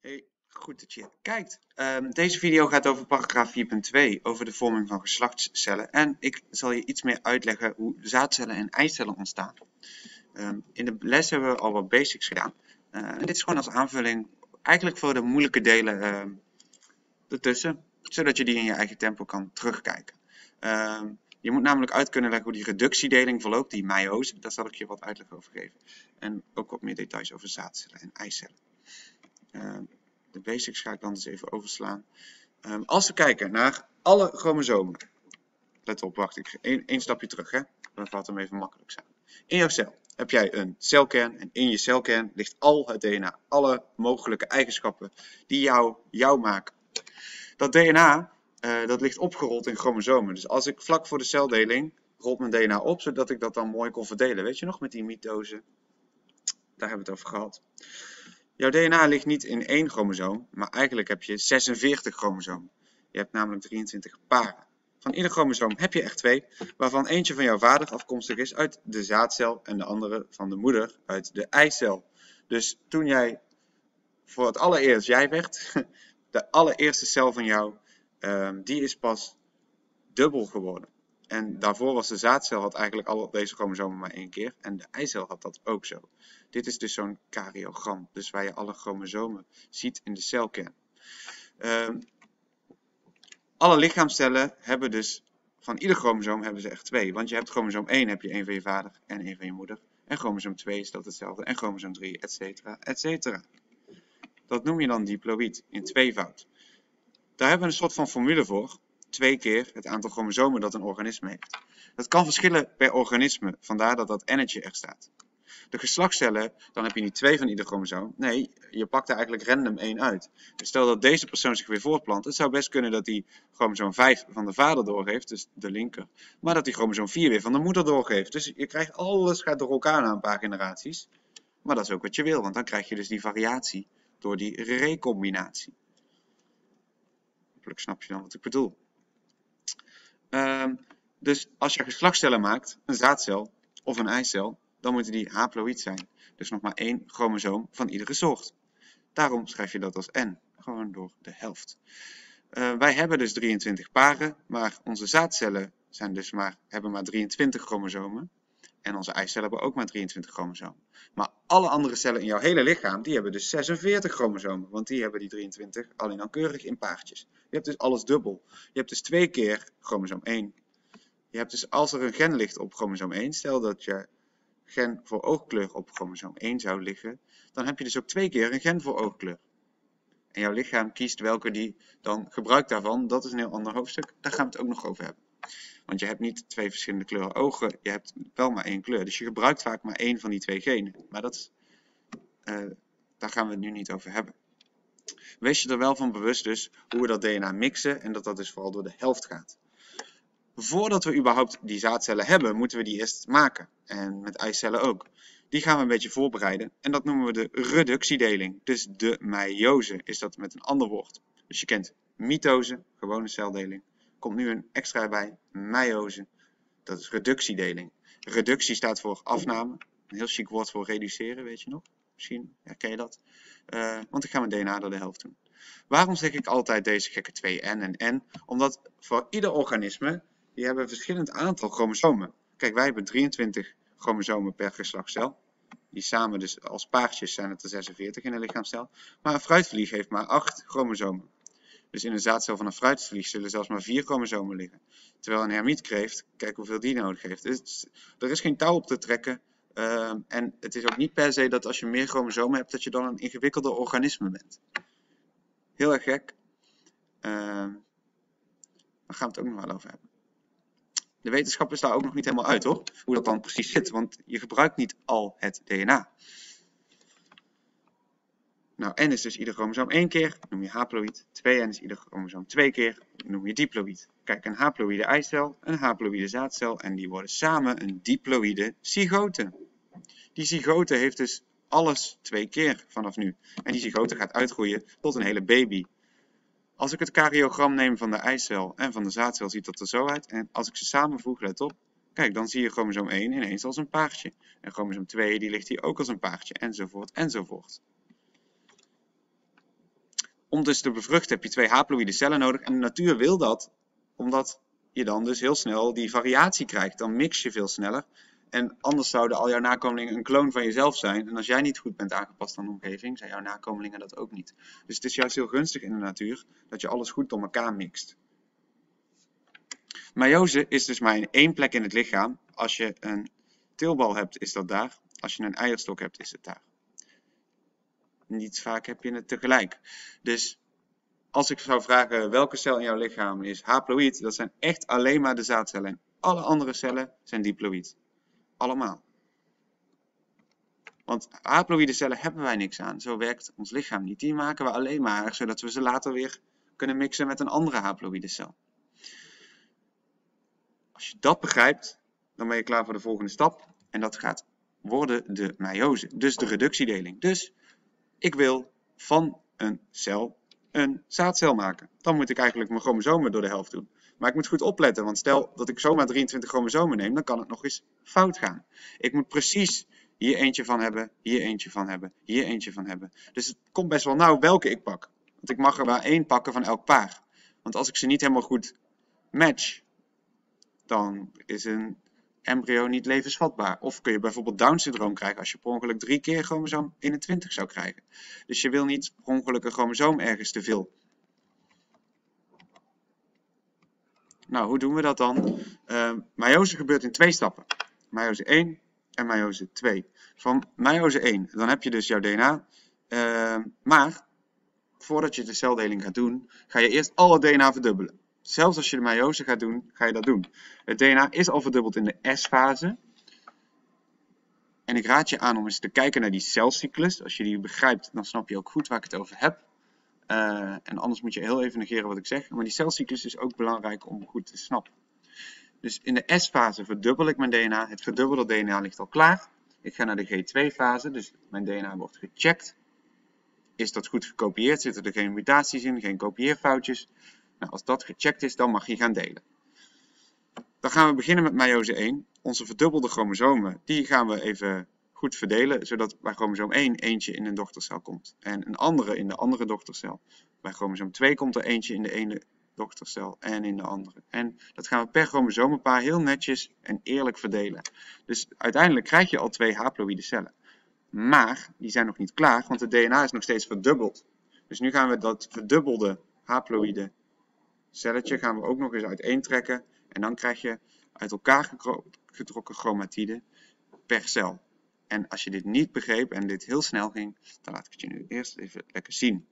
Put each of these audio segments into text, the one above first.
Hey, goed dat je kijkt. Deze video gaat over paragraaf 4.2, over de vorming van geslachtscellen. En ik zal je iets meer uitleggen hoe zaadcellen en eicellen ontstaan. In de les hebben we al wat basics gedaan. En dit is gewoon als aanvulling, eigenlijk voor de moeilijke delen ertussen, zodat je die in je eigen tempo kan terugkijken. Je moet namelijk uit kunnen leggen hoe die reductiedeling verloopt, die meiose. Daar zal ik je wat uitleg over geven. En ook wat meer details over zaadcellen en eicellen. De basics ga ik dan dus even overslaan. Als we kijken naar alle chromosomen. Let op, wacht, ik ga één stapje terug, hè. Dan gaat hem even makkelijk zijn. In jouw cel heb jij een celkern en in je celkern ligt al het DNA. Alle mogelijke eigenschappen die jou maken. Dat DNA, dat ligt opgerold in chromosomen. Dus als ik vlak voor de celdeling rolt mijn DNA op, zodat ik dat dan mooi kon verdelen. Weet je nog, met die mitose? Daar hebben we het over gehad. Jouw DNA ligt niet in één chromosoom, maar eigenlijk heb je 46 chromosomen. Je hebt namelijk 23 paren. Van ieder chromosoom heb je er 2, waarvan eentje van jouw vader afkomstig is uit de zaadcel en de andere van de moeder uit de eicel. Dus toen jij voor het allereerst jij werd, de allereerste cel van jou, die is pas dubbel geworden. En daarvoor was de zaadcel had eigenlijk al deze chromosomen maar 1 keer en de eicel had dat ook zo. Dit is dus zo'n karyogram, dus waar je alle chromosomen ziet in de celkern. Alle lichaamscellen hebben dus, van ieder chromosoom hebben ze er 2. Want je hebt chromosoom 1 heb je 1 van je vader en 1 van je moeder. En chromosoom 2 is dat hetzelfde. En chromosoom 3, etcetera, etcetera. Dat noem je dan diploïd, in tweevoud. Daar hebben we een soort van formule voor. 2 keer het aantal chromosomen dat een organisme heeft. Dat kan verschillen per organisme, vandaar dat dat n'tje er staat. De geslachtscellen, dan heb je niet 2 van ieder chromosoom. Nee, je pakt er eigenlijk random 1 uit. Dus stel dat deze persoon zich weer voortplant. Het zou best kunnen dat hij chromosoom 5 van de vader doorgeeft, dus de linker. Maar dat hij chromosoom 4 weer van de moeder doorgeeft. Dus je krijgt alles gaat door elkaar na een paar generaties. Maar dat is ook wat je wil, want dan krijg je dus die variatie door die recombinatie. Hopelijk snap je dan wat ik bedoel. Dus als je geslachtscellen maakt, een zaadcel of een eicel, dan moeten die haploïd zijn. Dus nog maar 1 chromosoom van iedere soort. Daarom schrijf je dat als n, gewoon door de helft. Wij hebben dus 23 paren, maar onze zaadcellen zijn dus hebben maar 23 chromosomen. En onze eicellen hebben ook maar 23 chromosomen. Maar alle andere cellen in jouw hele lichaam, die hebben dus 46 chromosomen. Want die hebben die 23 alleen dan keurig in paartjes. Je hebt dus alles dubbel. Je hebt dus 2 keer chromosoom 1. Je hebt dus als er een gen ligt op chromosoom 1, stel dat je gen voor oogkleur op chromosoom 1 zou liggen, dan heb je dus ook 2 keer een gen voor oogkleur. En jouw lichaam kiest welke die dan gebruikt daarvan. Dat is een heel ander hoofdstuk. Daar gaan we het ook nog over hebben. Want je hebt niet 2 verschillende kleuren ogen, je hebt wel maar 1 kleur. Dus je gebruikt vaak maar 1 van die 2 genen. Maar daar gaan we het nu niet over hebben. Wees je er wel van bewust dus hoe we dat DNA mixen en dat dat dus vooral door de helft gaat. Voordat we überhaupt die zaadcellen hebben, moeten we die eerst maken. En met eicellen ook. Die gaan we een beetje voorbereiden. En dat noemen we de reductiedeling. Dus de meiose is dat met een ander woord. Dus je kent mitose, gewone celdeling. Komt nu een extra bij, meiose. Dat is reductiedeling. Reductie staat voor afname. Een heel chic woord voor reduceren, weet je nog? Misschien herken je dat. Want ik ga mijn DNA door de helft doen. Waarom zeg ik altijd deze gekke 2n en n? Omdat voor ieder organisme, die hebben een verschillend aantal chromosomen. Kijk, wij hebben 23 chromosomen per geslachtscel. Die samen dus als paartjes zijn het er 46 in een lichaamscel. Maar een fruitvlieg heeft maar 8 chromosomen. Dus in een zaadcel van een fruitvlieg zullen zelfs maar 4 chromosomen liggen. Terwijl een hermietkreeft, kijk hoeveel die nodig heeft. Dus er is geen touw op te trekken. En het is ook niet per se dat als je meer chromosomen hebt, dat je dan een ingewikkelder organisme bent. Heel erg gek. Daar gaan we het ook nog wel over hebben. De wetenschap is daar ook nog niet helemaal uit hoor, hoe dat dan precies zit, want je gebruikt niet al het DNA. Nou, n is dus ieder chromosoom 1 keer, noem je haploïd. 2n is ieder chromosoom 2 keer, noem je diploïd. Kijk, een haploïde eicel, een haploïde zaadcel en die worden samen een diploïde zygote. Die zygote heeft dus alles 2 keer vanaf nu. En die zygote gaat uitgroeien tot een hele baby. Als ik het karyogram neem van de eicel en van de zaadcel, ziet dat er zo uit. En als ik ze samenvoeg, let op, kijk, dan zie je chromosoom 1 ineens als een paardje. En chromosoom 2, die ligt hier ook als een paardje, enzovoort, enzovoort. Om dus te bevruchten heb je 2 haploïde cellen nodig. En de natuur wil dat, omdat je dan dus heel snel die variatie krijgt. Dan mix je veel sneller. En anders zouden al jouw nakomelingen een kloon van jezelf zijn. En als jij niet goed bent aangepast aan de omgeving, zijn jouw nakomelingen dat ook niet. Dus het is juist heel gunstig in de natuur dat je alles goed door elkaar mixt. Meiose is dus maar in 1 plek in het lichaam. Als je een teelbal hebt, is dat daar. Als je een eierstok hebt, is het daar. Niet vaak heb je het tegelijk. Dus als ik zou vragen welke cel in jouw lichaam is haploïd, dat zijn echt alleen maar de zaadcellen. En alle andere cellen zijn diploïd. Allemaal. Want haploïde cellen hebben wij niks aan. Zo werkt ons lichaam niet. Die maken we alleen maar zodat we ze later weer kunnen mixen met een andere haploïde cel. Als je dat begrijpt, dan ben je klaar voor de volgende stap. En dat gaat worden de meiose. Dus de reductiedeling. Dus ik wil van een cel een zaadcel maken. Dan moet ik eigenlijk mijn chromosomen door de helft doen. Maar ik moet goed opletten, want stel dat ik zomaar 23 chromosomen neem, dan kan het nog eens fout gaan. Ik moet precies hier eentje van hebben, hier eentje van hebben, hier eentje van hebben. Dus het komt best wel nauw welke ik pak. Want ik mag er maar 1 pakken van elk paar. Want als ik ze niet helemaal goed match, dan is een embryo niet levensvatbaar. Of kun je bijvoorbeeld Down-syndroom krijgen als je per ongeluk 3 keer chromosoom 21 zou krijgen. Dus je wil niet per ongeluk een chromosoom ergens te veel. Nou, hoe doen we dat dan? Meiose gebeurt in 2 stappen. Meiose 1 en meiose 2. Van meiose 1, dan heb je dus jouw DNA. Maar, voordat je de celdeling gaat doen, ga je eerst al het DNA verdubbelen. Zelfs als je de meiose gaat doen, ga je dat doen. Het DNA is al verdubbeld in de S-fase. En ik raad je aan om eens te kijken naar die celcyclus. Als je die begrijpt, dan snap je ook goed waar ik het over heb. En anders moet je heel even negeren wat ik zeg. Maar die celcyclus is ook belangrijk om goed te snappen. Dus in de S-fase verdubbel ik mijn DNA. Het verdubbelde DNA ligt al klaar. Ik ga naar de G2-fase, dus mijn DNA wordt gecheckt. Is dat goed gekopieerd? Zitten er geen mutaties in, geen kopieerfoutjes? Nou, als dat gecheckt is, dan mag je gaan delen. Dan gaan we beginnen met meiose 1. Onze verdubbelde chromosomen, die gaan we even goed verdelen, zodat bij chromosoom 1 eentje in een dochtercel komt en een andere in de andere dochtercel. Bij chromosoom 2 komt er eentje in de ene dochtercel en in de andere. En dat gaan we per chromosomenpaar heel netjes en eerlijk verdelen. Dus uiteindelijk krijg je al 2 haploïde cellen. Maar die zijn nog niet klaar, want het DNA is nog steeds verdubbeld. Dus nu gaan we dat verdubbelde haploïde celletje gaan we ook nog eens uiteentrekken. En dan krijg je uit elkaar getrokken chromatiden per cel. En als je dit niet begreep en dit heel snel ging, dan laat ik het je nu eerst even lekker zien.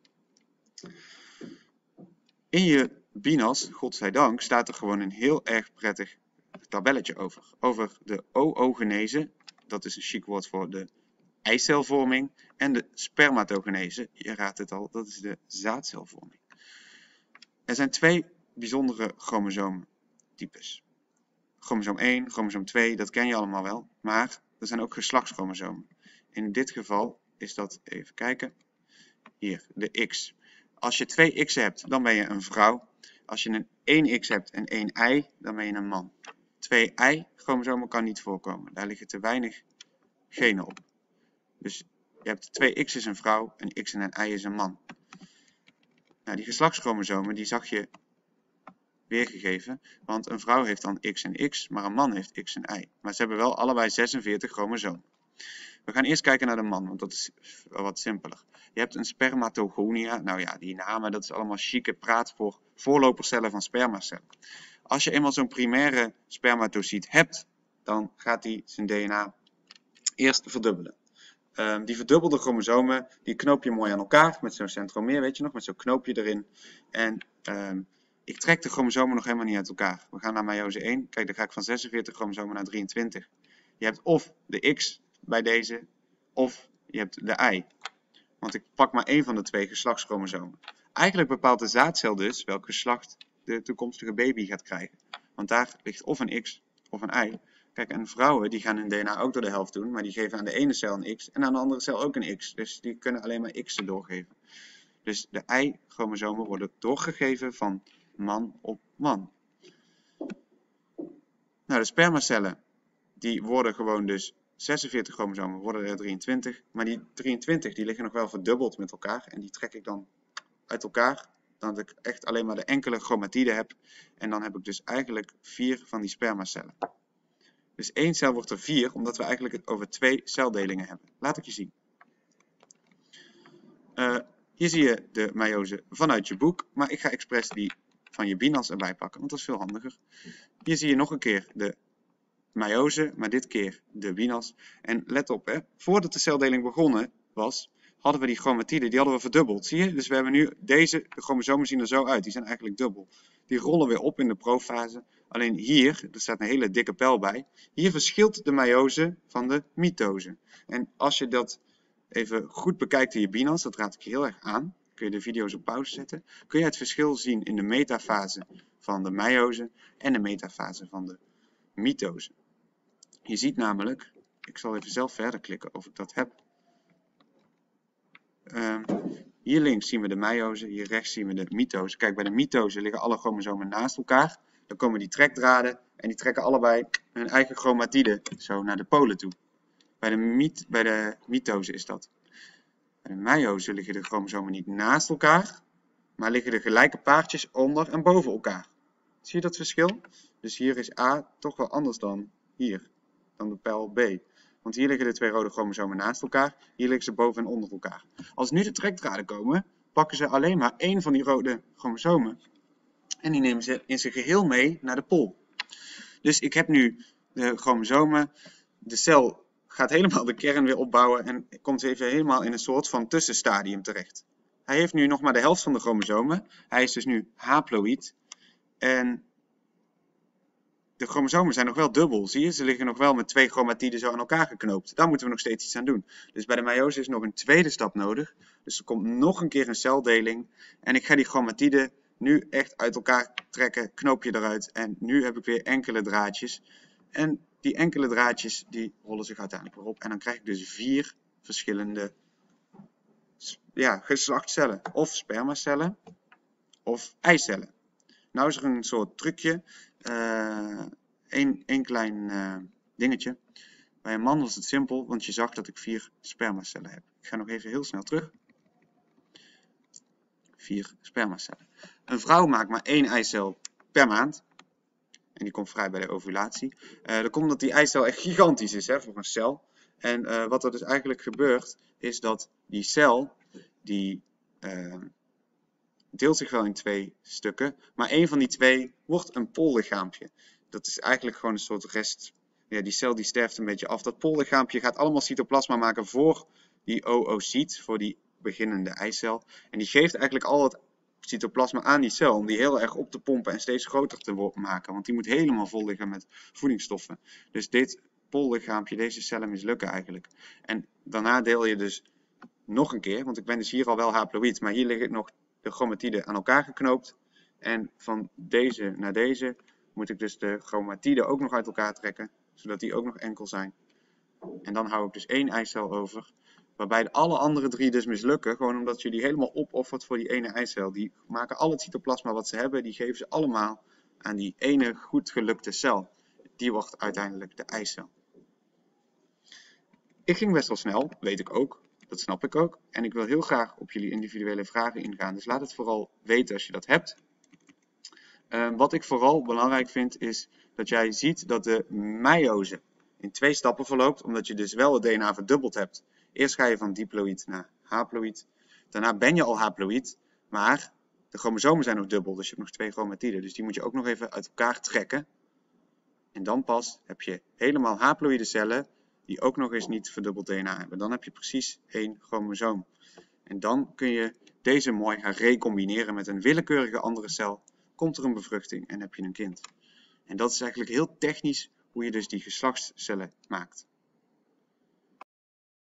In je BINAS, godzijdank, staat er gewoon een heel erg prettig tabelletje over. Over de oogenese, dat is een chic woord voor de eicelvorming, en de spermatogenese, je raadt het al, dat is de zaadcelvorming. Er zijn 2 bijzondere chromosoomtypes. Chromosoom 1, chromosoom 2, dat ken je allemaal wel, maar er zijn ook geslachtschromosomen. In dit geval is dat, even kijken, hier, de X. Als je 2 X'en hebt, dan ben je een vrouw. Als je een 1 X hebt en 1 Y, dan ben je een man. 2 Y-chromosomen kan niet voorkomen, daar liggen te weinig genen op. Dus je hebt 2 X is een vrouw, een X en een Y is een man. Nou, die geslachtschromosomen, die zag je weergegeven, want een vrouw heeft dan X en X, maar een man heeft X en Y. Maar ze hebben wel allebei 46 chromosomen. We gaan eerst kijken naar de man, want dat is wat simpeler. Je hebt een spermatogonia. Nou ja, die namen, dat is allemaal chique praat voor voorlopercellen van spermacellen. Als je eenmaal zo'n primaire spermatocyt hebt, dan gaat die zijn DNA eerst verdubbelen. Die verdubbelde chromosomen, die knoop je mooi aan elkaar met zo'n centromeer, weet je nog, met zo'n knoopje erin. En ik trek de chromosomen nog helemaal niet uit elkaar. We gaan naar meiose 1. Kijk, dan ga ik van 46 chromosomen naar 23. Je hebt of de X bij deze, of je hebt de Y. Want ik pak maar 1 van de 2 geslachtschromosomen. Eigenlijk bepaalt de zaadcel dus welk geslacht de toekomstige baby gaat krijgen. Want daar ligt of een X of een Y. Kijk, en vrouwen die gaan hun DNA ook door de helft doen, maar die geven aan de ene cel een X en aan de andere cel ook een X. Dus die kunnen alleen maar X'en doorgeven. Dus de Y-chromosomen worden doorgegeven van man op man. Nou, de spermacellen, die worden gewoon dus 46 chromosomen, worden er 23. Maar die 23 die liggen nog wel verdubbeld met elkaar en die trek ik dan uit elkaar. Dat ik echt alleen maar de enkele chromatide heb. En dan heb ik dus eigenlijk 4 van die spermacellen. Dus 1 cel wordt er 4, omdat we eigenlijk het over 2 celdelingen hebben. Laat ik je zien. Hier zie je de meiose vanuit je boek, maar ik ga expres die van je binas erbij pakken, want dat is veel handiger. Hier zie je nog een keer de meiose, maar dit keer de binas. En let op, hè, voordat de celdeling begonnen was, hadden we die chromatide, die hadden we verdubbeld. Zie je? Dus we hebben nu de chromosomen zien er zo uit, die zijn eigenlijk dubbel. Die rollen weer op in de profase. Alleen hier, er staat een hele dikke pijl bij, hier verschilt de meiose van de mitose. En als je dat even goed bekijkt in je binas, dat raad ik je heel erg aan, kun je de video's op pauze zetten, kun je het verschil zien in de metafase van de meiose en de metafase van de mitose. Je ziet namelijk, ik zal even zelf verder klikken of ik dat heb. Hier links zien we de meiose, hier rechts zien we de mitose. Kijk, bij de mitose liggen alle chromosomen naast elkaar. Dan komen die trekdraden en die trekken allebei hun eigen chromatide zo naar de polen toe. Bij de mitose is dat. Bij de meiose liggen de chromosomen niet naast elkaar, maar liggen de gelijke paardjes onder en boven elkaar. Zie je dat verschil? Dus hier is A toch wel anders dan hier, dan de pijl B. Want hier liggen de 2 rode chromosomen naast elkaar, hier liggen ze boven en onder elkaar. Als nu de trekdraden komen, pakken ze alleen maar 1 van die rode chromosomen en die nemen ze in zijn geheel mee naar de pol. Dus ik heb nu de chromosomen, de cel gaat helemaal de kern weer opbouwen en komt even helemaal in een soort van tussenstadium terecht. Hij heeft nu nog maar de helft van de chromosomen, hij is dus nu haploïd en de chromosomen zijn nog wel dubbel, zie je? Ze liggen nog wel met 2 chromatiden zo aan elkaar geknoopt. Daar moeten we nog steeds iets aan doen. Dus bij de meiose is nog een tweede stap nodig. Dus er komt nog een keer een celdeling. En ik ga die chromatiden nu echt uit elkaar trekken, knoopje eruit. En nu heb ik weer enkele draadjes. En die enkele draadjes die rollen zich uiteindelijk weer op. En dan krijg ik dus 4 verschillende geslachtscellen. Of spermacellen of eicellen. Nou is er een soort trucje. Een klein dingetje. Bij een man was het simpel, want je zag dat ik 4 spermacellen heb. Ik ga nog even heel snel terug. 4 spermacellen. Een vrouw maakt maar 1 eicel per maand. En die komt vrij bij de ovulatie. Dat komt omdat die eicel echt gigantisch is, hè, voor een cel. En wat er dus eigenlijk gebeurt, is dat die cel, die deelt zich wel in 2 stukken, maar 1 van die 2 wordt een pollichaampje. Dat is eigenlijk gewoon een soort rest. Ja, die cel die sterft een beetje af. Dat pollichaampje gaat allemaal cytoplasma maken voor die oocyt, voor die beginnende eicel. En die geeft eigenlijk al het cytoplasma aan die cel om die heel erg op te pompen en steeds groter te maken. Want die moet helemaal vol liggen met voedingsstoffen. Dus dit pollichaampje, deze cellen mislukken eigenlijk. En daarna deel je dus nog een keer, want ik ben dus hier al wel haploïd, maar hier liggen nog de chromatiden aan elkaar geknoopt. En van deze naar deze moet ik dus de chromatiden ook nog uit elkaar trekken, zodat die ook nog enkel zijn. En dan hou ik dus 1 eicel over, waarbij alle andere 3 dus mislukken, gewoon omdat je die helemaal opoffert voor die ene eicel. Die maken al het cytoplasma wat ze hebben, die geven ze allemaal aan die ene goed gelukte cel. Die wordt uiteindelijk de eicel. Ik ging best wel snel, weet ik ook. Dat snap ik ook. En ik wil heel graag op jullie individuele vragen ingaan. Dus laat het vooral weten als je dat hebt. Wat ik vooral belangrijk vind is dat jij ziet dat de meiose in 2 stappen verloopt. Omdat je dus wel het DNA verdubbeld hebt. Eerst ga je van diploïd naar haploïd. Daarna ben je al haploïd. Maar de chromosomen zijn nog dubbel. Dus je hebt nog 2 chromatiden. Dus die moet je ook nog even uit elkaar trekken. En dan pas heb je helemaal haploïde cellen die ook nog eens niet verdubbeld DNA hebben. Dan heb je precies 1 chromosoom. En dan kun je deze mooi gaan recombineren met een willekeurige andere cel. Komt er een bevruchting en heb je een kind. En dat is eigenlijk heel technisch hoe je dus die geslachtscellen maakt.